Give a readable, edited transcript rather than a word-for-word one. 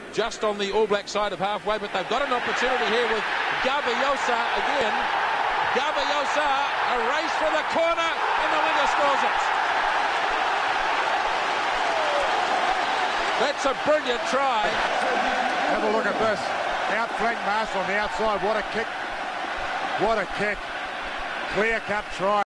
just on the All Black side of halfway, but they've got an opportunity here with Garbajosa again. Garbajosa, a race for the corner, and the winner scores it. That's a brilliant try. Have a look at this. Outflank Marseille on the outside. What a kick. What a kick. Clear-cut try.